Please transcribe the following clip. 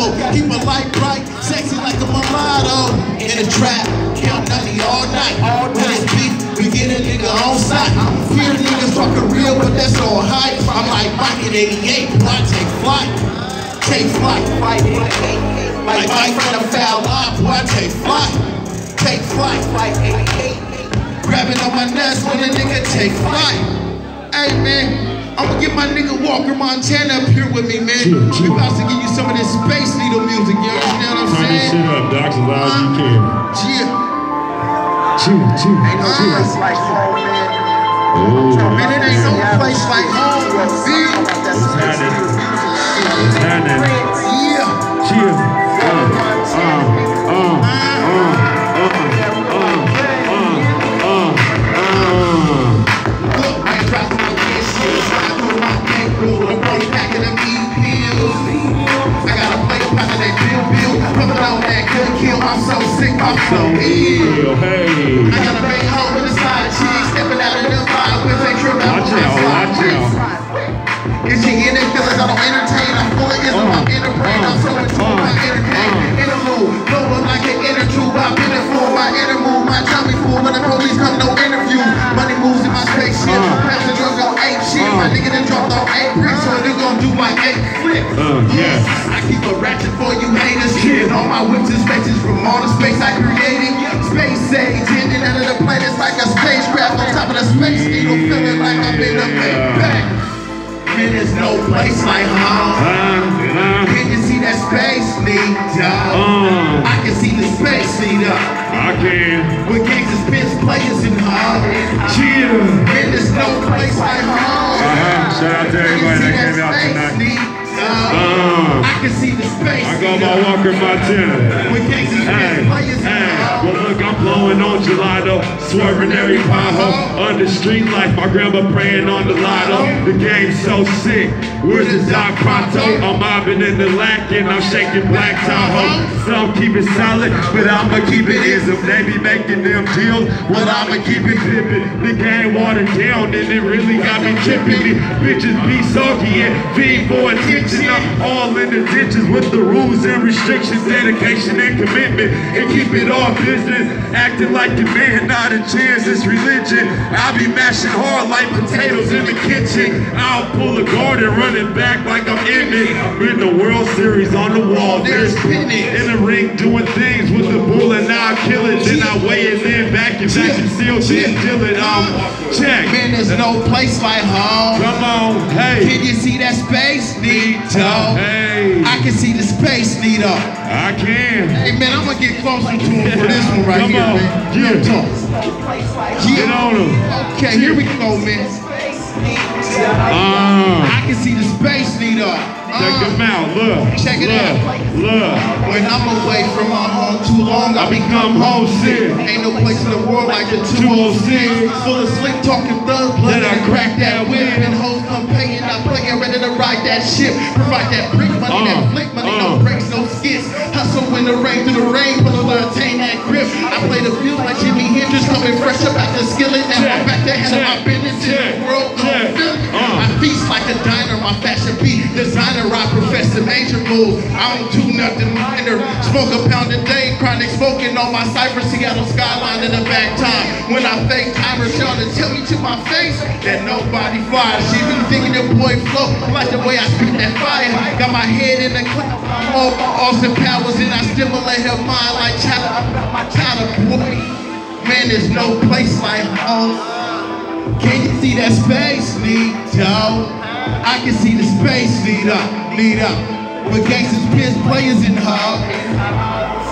low. Keep a light bright, sexy like a mulatto. In the trap, count money all night. When it's beef, we get a nigga on sight. Fear niggas talking real, but that's all hype. I'm like Mike in 88, boy, I take flight. Take flight. Like Mike from the foul line, boy, I take flight. Take flight. Grabbing on my nuts when a nigga take flight. Hey man, I'ma get my nigga Walker Montana up here with me, man. We about to give you some of this Space Needle music, you understand what I'm saying? Turn this shit up, Doc, as loud as you can. Ain't no place like home, man. Man, it ain't no place like home, feel? What's happening? Yeah. Chill. I'm so sick, I'm so ill. Hey. I got a big hoe with a side chick, stepping out of the vibe with a trip out. Watch out. Is she in it? Feelings I don't entertain. I'm full of ism, I'm in the brain. I'm so in tune, I entertain. In the mood, low like an inner tube. I've been in full, my inner move, my tummy full. When the police come, no interview. Money moves in my spaceship. Pounds of drugs on 8 shit. My nigga done dropped on 8 bricks, so they gon' do like 8 flips. I keep a ratchet for you haters. Shit, all my whips and spaces from all the space I created. Space age, ending out of the planets like a spacecraft on top of the Space Needle, feeling like I'm in the back. Man, there's no place like home. Can you see that Space Needle? I can see the Space Needle. I can. With gangsters, pins, players, and home. Chill. Man, there's no place like home. Shout out to everybody that came out tonight. I can see the space. I go by Walker Montana. With gangsters, pins, players, and home. Well, look, I'm blowing on gelato, swerving every pothole. Under street life, my grandma praying on the lotto. The game's so sick. Where's the Doc Pronto? I'm mobbing in the lack and I'm shaking Black Tahoe. Some keep it solid, but I'ma keep it ism. They be making them deals, but I'ma keep it pimpin'. The game watered down and it really got me tripping. Me bitches be soggy and feed for attention. I'm all in the ditches with the rules and restrictions, dedication and commitment, and keep it all business. Acting like the man, not a chance, it's religion. I be mashing hard like potatoes in the kitchen. I'll pull a guard and run it back like I'm in it. In the World Series on the wall, there's in the ring doing things with the bull and now I kill it. Then I weigh it in, vacuum seal, then deal it. Check. Man, there's no place like home. Come on, hey. Can you see that Space Needle? Hey. I can see the Space Needle. I can. Hey man, I'm gonna get closer to him for this one right here, man. Get on him. Okay, here we go, man. I can see the Space Needle. Check them out, look. Check it out. Look. When I'm away from my home too long, I become homesick. Ain't no place in the world like the 206. Full of slick talking thug blood. I crack that whip and hoes come paying. I play and ready to ride that ship. Provide that brick money, that flick money, no breaks, no skits. Hustle in the rain through the rain, but to attain that grip. I play the field like Jimi Hendrix, coming fresh up out the skillet. Now I'm back to handle my business in the world. I feast like a diner, my fashion beat designer. I profess the major moves. I don't do nothing minor. Smoke a pound a day, chronic smoking on my cypher, Seattle skyline in the back time. When I fake timers, y'all to tell me to my face that nobody fires. She been thinking the boy flow like the way I spit that fire. Got my head in the cloud, all my Austin Powers, and I stimulate her mind like Tyler, boy. Man, there's no place like home. Can you see that Space Needle? I can see the Space Needle. With gangsters, pins, players, and hub.